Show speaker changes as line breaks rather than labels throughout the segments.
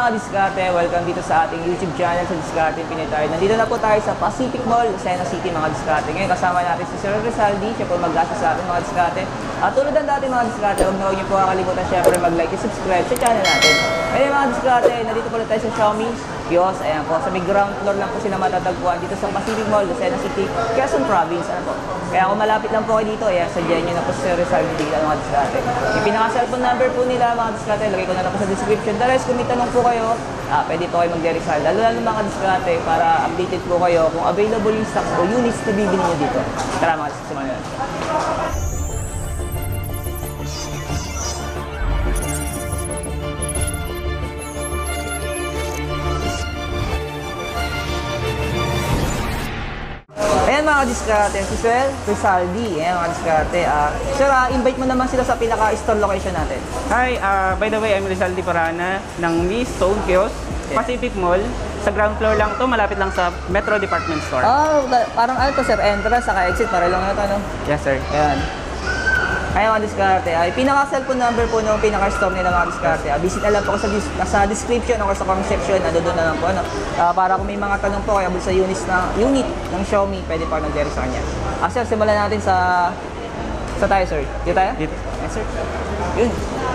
mga diskarte, welcome dito sa ating YouTube channel sa Diskarte Pinoy tayo. Nandito na po tayo sa Pacific Mall, Lucena City mga diskarte. Ngayon kasama natin si Sir Rizaldi, siya po mag-gasa sa ating mga diskarte. At tulad ng dati mga diskarte, huwag niyo po kakalimutan syempre mag-like at subscribe sa channel natin. Ngayon mga diskarte, nandito po tayo sa Xiaomi Kiosk. Ayan po, sa may ground floor lang po sila matatagpuan dito sa Pacific Mall, Lucena City, Quezon Province. Ano po? Kaya kung malapit lang po kayo dito, ayan, sadyain nyo na po si Sir Rizaldi dito mga diskarte. Yung pinaka-cellphone number po nila mga diskarte, lagay ko na lang po sa description. The rest, kung may tanong po kayo, pwede po kayo mag-Rizal. Lalo mga diskarte para updated po kayo kung available yung stocks o units na bibili nyo dito. Tara mga diskarte, sumayon. Ayan mga diskarte, si Sir Rizaldi. Ayan mga diskarte. Sir, invite mo naman sila sa pinaka-store location natin.
Hi, by the way, I'm Rizaldi Parana ng Miss Stone Kiosk, Pacific Mall. Sa ground floor lang to, malapit lang sa Metro Department Store.
Oh, parang ano to sir, entrance saka exit, para lang na ito, no?
Yes, sir.
Ayan. Ayan mga diskarte. Ay, pinaka-cellphone number po ng pinaka-store nila mga diskarte. Visit na lang po sa description o sa comment section. Doon na lang po. Ano? Para kung may mga tanong po kaya sa unit ng Xiaomi, pwede pa nag-dere sa kanya. Sir, simulan natin sa tayo, sir. Dito tayo?
Dito.
Yes, sir. Yun.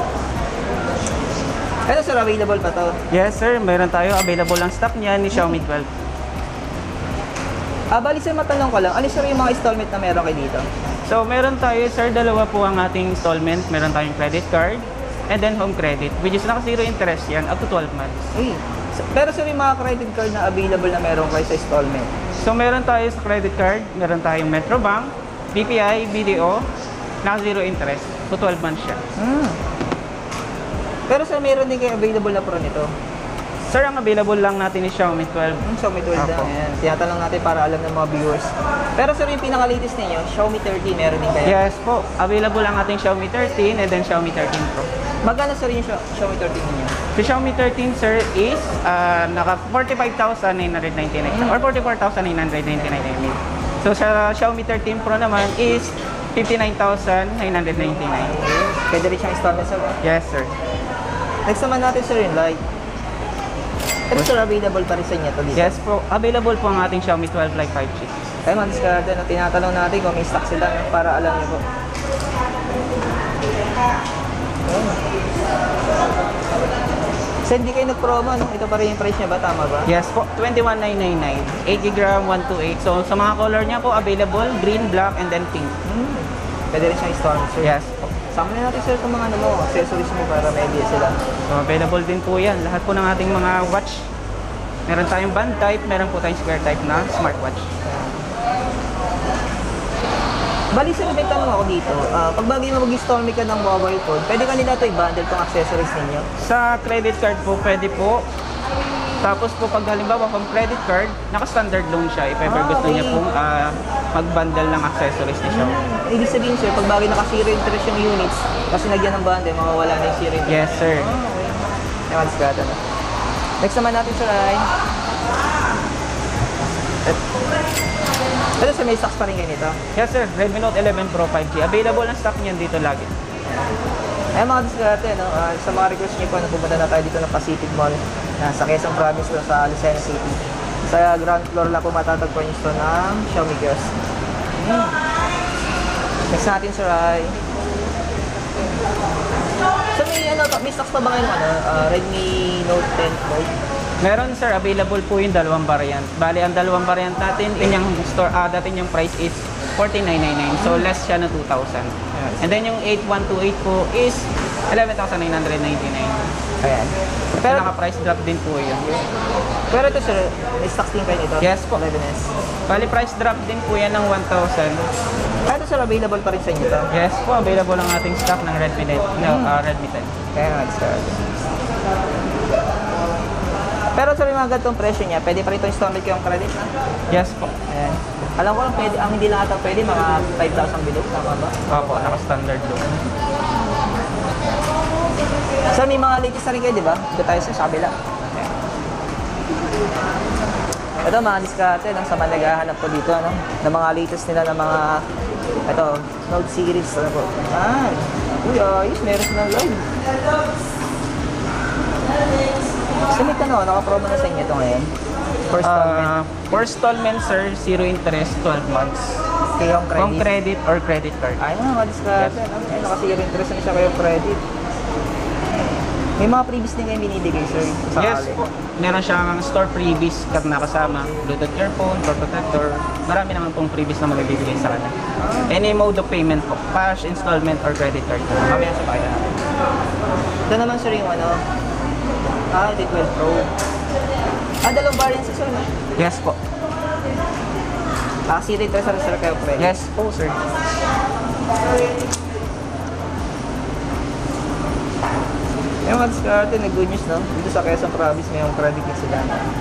Ito, sir, available pa to?
Yes, sir. Meron tayo. Available ang stock niya ni Xiaomi 12.
Bali, sir, matanong ko lang. Ano, sir, yung mga installment na meron kayo dito?
So, meron tayo, sir, dalawa po ang ating installment. Meron tayong credit card and then home credit, which is naka-zero interest yan up to 12 months.
Pero sir, yung mga credit card na available na meron kayo sa installment?
So, meron tayo sa credit card, meron tayong Metrobank, BPI, BDO, naka-zero interest. So, 12 months siya.
Pero sir, meron din kayo available na pro nito?
Sir, ang available lang natin is Xiaomi 12.
Xiaomi 12 lang. Ayan. Tinatanong natin para alam ng mga viewers. Pero sir, yung pinaka-latest ninyo, Xiaomi 13, meron din kayo?
Yes po. Available ang ating Xiaomi 13 and then Xiaomi 13 Pro.
Magkano sir yung Xiaomi 13 ninyo?
The Xiaomi 13, sir, is naka 45,999 or 44,999. So, sa Xiaomi 13 Pro naman is 59,999.
Pwede rin siyang installment sir?
Yes, sir.
Next naman natin sir yung Lite. Pero sir, available pa rin sa inyo ito dito?
Yes po. Available po ang ating Xiaomi 12 Lite 5G.
Kaya mga diskarte, tinatanong natin kung may stock sila para alam niyo po. So, hindi kayo nag-promo, no? Ito pa rin yung price niya ba? Tama ba?
Yes po. 21,999. 8GB RAM, 128. So, sa mga color niya po, available, green, black, and then pink.
Pwede rin siyang installment sir?
Yes po.
Sama na natin sir itong mga accessories mo para may idea sila.
So, available din po yan. Lahat po ng ating mga watch. Meron tayong band type, meron po tayong square type na smartwatch.
Bali sir, may tanong ako dito. Pag bagay mo mag-installment ka ng mobile phone, pwede ka nila ito i-bundle itong accessories ninyo?
Sa credit card po, pwede po. Tapos po, pag halimbawa kung credit card, naka-standard loan siya. If ever gusto niya pong mag-bundle ng accessories ni Xiaomi.
Ibig sabihin sir, pag bagay naka-zero interest yung units, kasi nagyan ng bundle, mawawala na yung zero interest.
Yes, sir.
Okay. Yung diskarte na. Next naman natin sir ay... Pero sir, may stocks pa rin kayo nito?
Yes, sir. Redmi Note 11 Pro 5G. Available ang stock niyan dito lagi.
Ay mga diskarte, no? Sa mga request niyo po, pupunta na tayo dito ng Pacific Mall sa Quezon Province po sa Lucena City. Sa ground floor lang po matatagpuan yung store ng Xiaomi Kiosk. Next natin sir ay... So may stocks pa ba ngayon Redmi Note 10 Pro?
Meron, sir. Available po yung dalawang variant. Bali, ang dalawang variant natin, yung store, dating yung price is 14,999. So, less siya na 2,000. Yes. And then yung 8128 po is 11,999.
Ayan.
Pero naka-price drop din po yun.
Pero ito sir, may stocks din kayo nito?
Yes po.
11S.
Bali, price drop din po yan ng 1,000.
Ito sir, available pa rin sa inyo ito?
Yes po, available ang ating stock ng Redmi 10. Redmi 10.
Kaya nga, diskarte. Pero sir, yung mga ganitong presyo niya, pwede pa rin ito installment ko yung credit na?
Yes po.
Ayan. Alam ko lang, pwede, ang hindi lang ata pwede, mga 5,000 below, tama ba?
Opo, naka-standard loan.
Sir, may mga latest na rin kayo, di ba? Ito tayo sa kabila. Ayan. Ito, mga diskarte, sa mga naghahanap ko dito, ano? Ng mga latest nila ng mga, ito, Note series, ano po. Uy, ayos, meron silang live. Kasi may tanong, naka-promo na sa inyo ito ngayon. First installment.
For installment, sir, 0 interest, 12 months.
Kayong credit.
Home credit or credit card.
Ay, mga discard.
Yes.
Ay, naka-0 interest na siya kayong credit. May mga previous din kayo binibigay, sir. Sa
Yes po. Meron siyang store freebies na kasama. Bluetooth earphone, door protector. Marami naman pong freebies na magibibigay sa kanya. Any mode of payment po. Cash, installment, or credit card.
Mamaya sa pakita natin. Ito naman, sir, yung ano. Ito 12 Pro. Dalawang variant sa sir, no?
Yes po.
Zero interest na sir kayo credit.
Yes po, sir.
Yung mga discard, nag-good news, no? Dito sa Quezon Province, may yung credit na sila.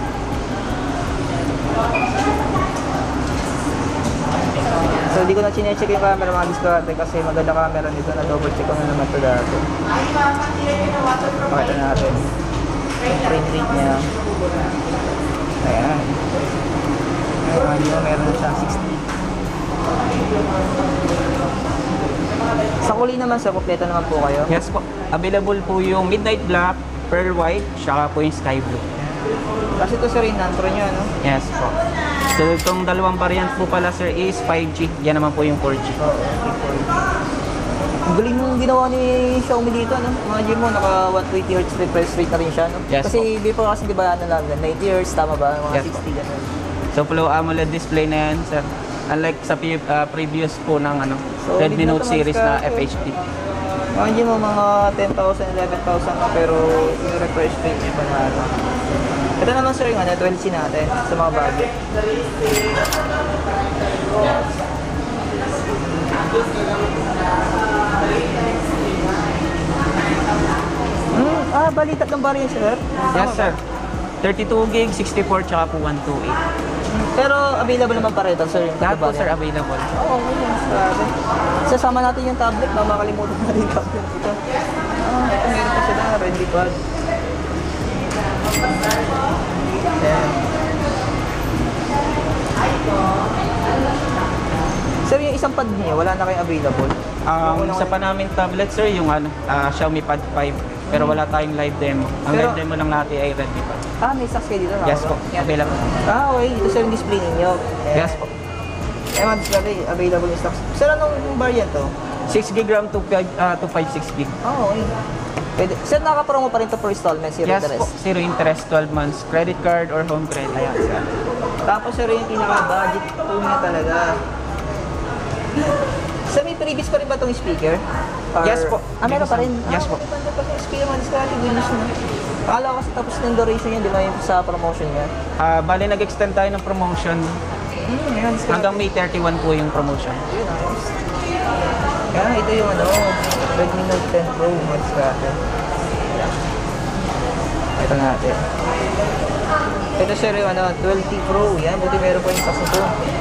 So, hindi ko na chinecheck yung camera mga discard kasi maganda camera nito na double check ko na naman ito dati. Pakita natin. Yung frame rate niya. Ayan. Hindi mo meron na siyang 60. Sa kulay naman sir, kompleto naman po kayo.
Yes po. Available po yung Midnight Black, Pearl White, saka po yung Sky Blue.
Kasi ito sir, yung non-pro nyo, ano?
Yes po. So, itong dalawang variant po pala, sir, is 5G. Yan naman po yung 4G.
Oo, okay. Ang galing nung ginawa ni Xiaomi dito, no? Mga G mo, naka 120 Hz refresh rate na rin siya, no?
Yes
kasi before kasi di ba ano lang, 90 Hz, tama ba? Mga
Yes
60 ganun.
So, Flow AMOLED display na yan, sir. Unlike sa previous po ng
So,
Redmi
bigla
Note
naman
series na
ka-
FHD.
Mga G mo, mga 10,000, 11,000 na, pero yung refresh rate niya pa na ano. Ito naman sir, yung ano, 12C natin sa mga budget. Bali, tatlong variant sir.
Yes, sir. 32 gig, 64, tsaka po 128.
Pero available naman pa rin ito sir. Yung
Lahat po,
variant.
sir, available.
Oo, yes. Sasama natin yung tablet, na makalimutan natin yung tablet ito. Ito meron pa sila, Redmi Pad. Ayan. Sir, yung isang pad niya, wala na kayong available.
Isa pa namin tablet, sir, yung Xiaomi Pad 5. Pero wala tayong live demo. Ang
Pero-
live demo lang natin ay Redmi Pad.
May stocks kayo dito?
Yes po,
Yan.
available.
Okay. Ito sir yung display ninyo. Ayan.
Yes po.
Mga display, available yung stocks. Sir, anong variant to?
6 gig RAM, 256 gig.
Okay. Pwede. Sir, nakapromo pa rin to for installment, zero
Yes
interest.
po, 0 interest, 12 months. Credit card or home credit.
Ayan, sir. Tapos sir, yung pinaka-budget po niya talaga. Sir, may previous pa rin ba itong speaker?
Yes po.
Meron pa rin?
Yes po.
May pa yung speaker man sa atin. Good news na. Akala ko kasi tapos na yung duration niya, di ba yung sa promotion niya?
Bali, nag-extend tayo ng promotion.
Ayan, sir.
Hanggang May 31 po yung promotion.
Yun, ayos. Kaya ito yung ano, Redmi Note 10 Pro, mas natin. Ito natin. Ito sir yung ano, 12T Pro, yan, buti meron po yung stocks nito.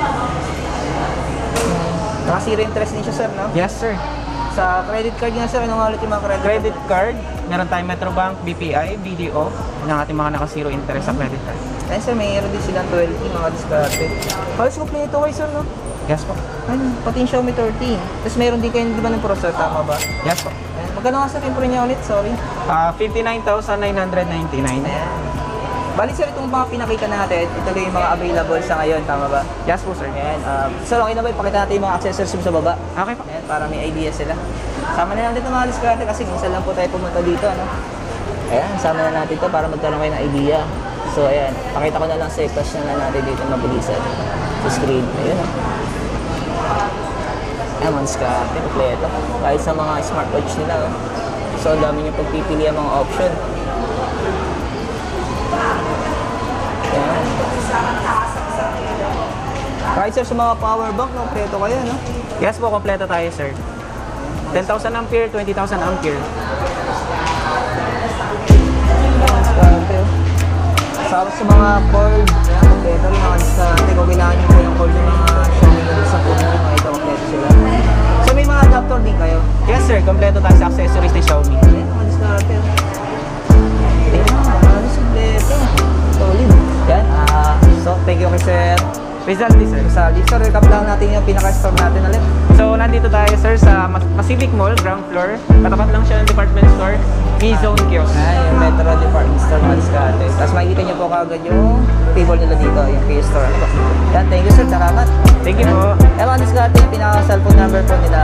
Naka-zero interest din siya sir, no?
Yes, sir.
Sa credit card nga sir, anong ulit yung mga credit
Credit card, meron tayong Metrobank, BPI, BDO, ng ating mga naka-zero interest sa credit card.
Ayun sir, mayroon din silang 12T, mga diskarte. Halos kompleto kayo sir, no?
Yes po.
Ayun, pati yung Xiaomi 13. Tapos meron din kayo, di ba ng processor, tama ba?
Yes po.
Ayan, magkano nga sir yung pre niya ulit, sorry?
59,999.
Ayan. Bali sir, itong mga pinakita natin, ito lang yung mga available sa ngayon, tama ba?
Yes po, sir.
Ayan, sir, okay na ba? Ipakita natin yung mga accessories mo sa baba.
Okay po.
Ayan, para may idea sila. Sama na natin itong mga diskarte kasi minsan lang po tayo pumunta dito, ano? Ayan, sama na natin to para magkaroon kayo ng idea. So, ayan, pakita ko na lang sa flash na natin dito mabilisan. Sa screen, ayun, Ayan, mga diskarte, kompleto. Kahit sa mga smartwatch nila, So, ang dami nyo pagpipili ang mga option. Ayan. Kahit sir, sa mga power bank, kompleto kayo, no?
Yes po, kompleto tayo, sir. 10,000 ampere, 20,000 ampere.
Sa mga cord, kompleto rin mga diskarte. Kung kailangan nyo po yung cord ng mga Xiaomi na sa puno, mga ito, kompleto sila. So may mga adapter din kayo?
Yes, sir. Kompleto tayo sa accessories ni Xiaomi.
Ayan, mga diskarte. Ayan, mga diskarte. Solid. Yan, so thank you kay sir.
Rizaldi, sir.
Saldi. Sir, recap lang natin yung pinaka-store natin ulit.
So, nandito tayo, sir, sa Pacific Mall, ground floor. Katapat lang siya ng department store, V-Zone Kiosk.
Yung Metro Department Store, mga diskarte. Tapos makikita nyo po kagad yung table nila dito, yung PS Store. Yan, thank you sir, salamat.
Thank you po.
Yan mga diskarte, yung pinaka-cellphone number po nila.